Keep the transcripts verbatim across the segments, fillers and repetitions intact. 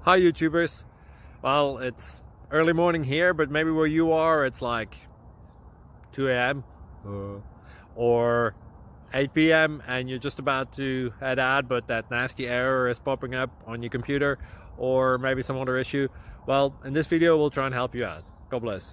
Hi YouTubers. Well, it's early morning here, but maybe where you are it's like two A M uh, or eight P M and you're just about to head out, but that nasty error is popping up on your computer, or maybe some other issue. Well, in this video we'll try and help you out. God bless.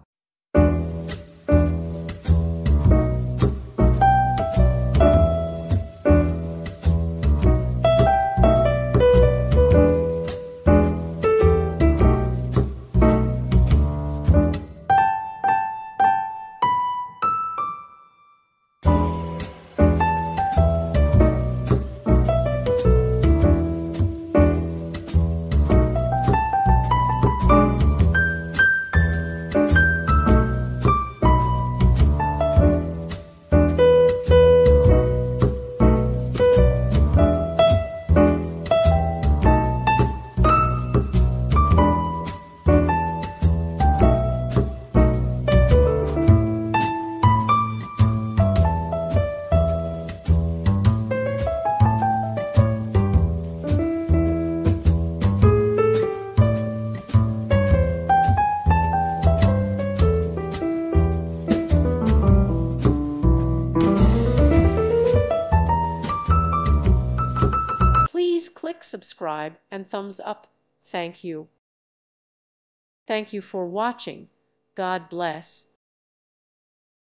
Please click subscribe and thumbs up. Thank you. Thank you for watching. God bless.